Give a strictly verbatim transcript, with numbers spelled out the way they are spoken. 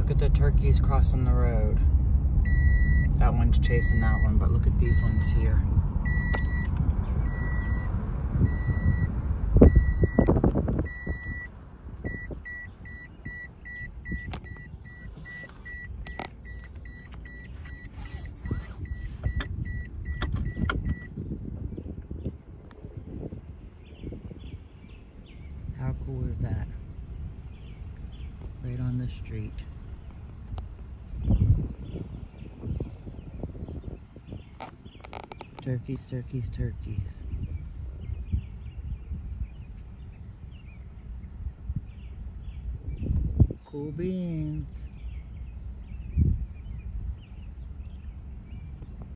Look at the turkeys crossing the road. That one's chasing that one, but look at these ones here. How cool is that? Right on the street. Turkeys, turkeys, turkeys. Cool beans.